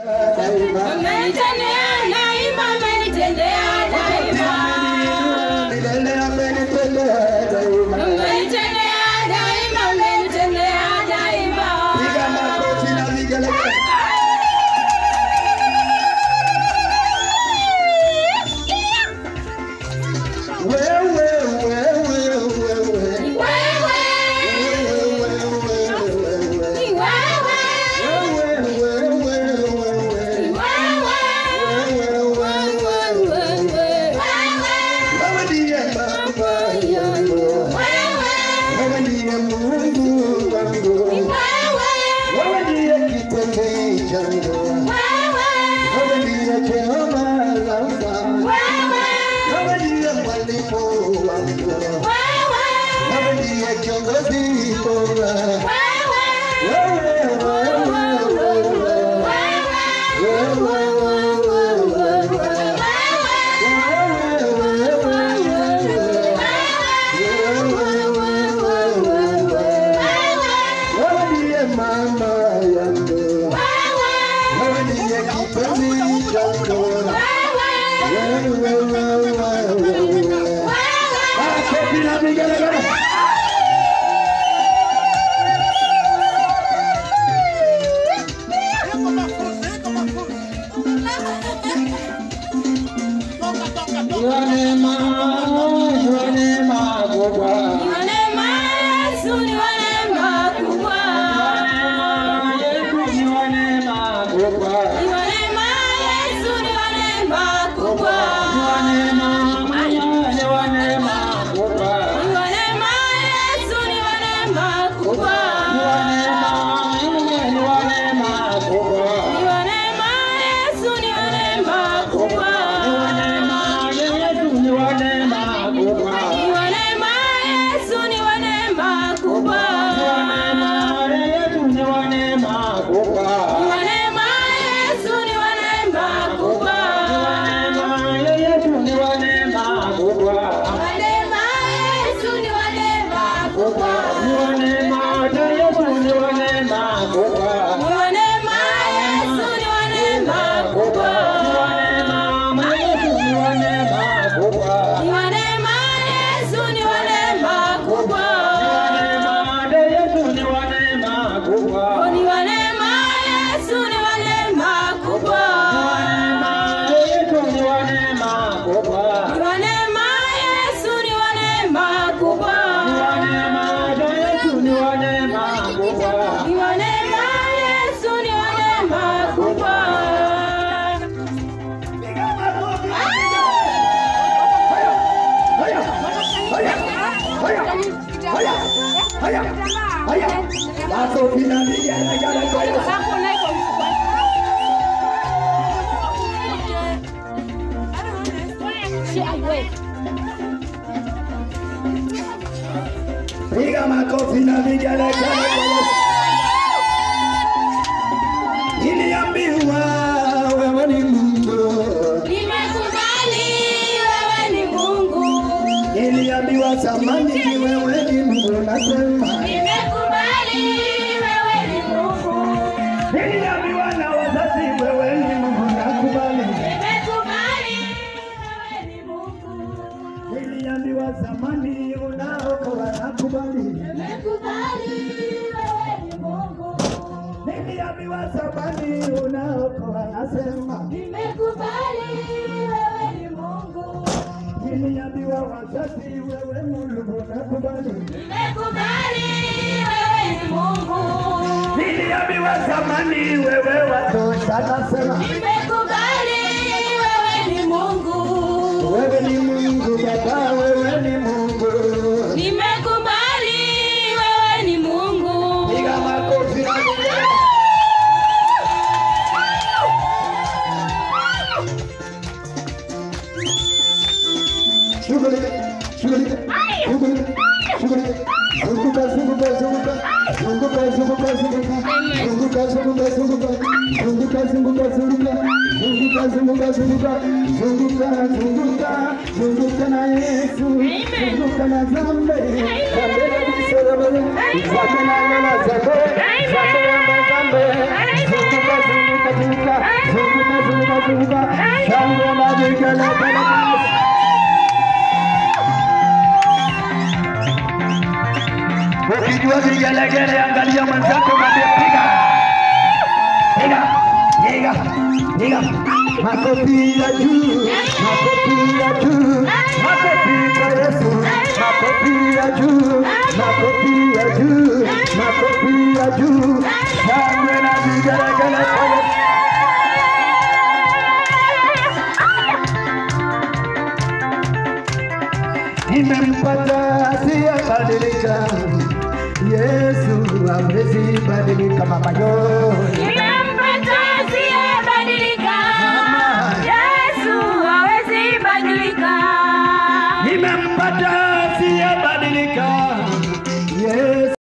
Piga makofi na vigelegele. Niliambiwa wewe ni Mungu. Nimekubali wewe ni Mungu. Niliambiwa zamani wewe ni Mungu, nasema nimekubali wewe ni Mungu. Niliambiwa na wazazi wewe ni Mungu, nakubali. Nimekubali wewe ni Mungu. Niliambiwa zamani unaokoa, nakubali. Nimekubali wewe ni Mungu. Niliambiwa zamani unaokoa, nasema nimekubali wewe ni Mungu. Niliambiwa wazazi wewe Mungu, nakubali. Nimekubali wewe ni Mungu. Niliambiwa zamani wewe watosha, nasema nimekubali wewe ni Mungu. Wewe ni Mungu Baba, wewe ni Mungu. Nimekubali wewe ni Mungu. Piga makofi. Zunguka Ukijua vigelegele, angalia mwenzako mwambie piga. Piga, piga, piga. Makofi ya juu, makofi ya juu, makofi kwa Yesu, makofi ya juu, makofi ya juu, makofi ya juu. Shangwe na vigelegele kwa Yesu. Nimempata asiyebadilika, Yesu hawezi badilika. Mama yo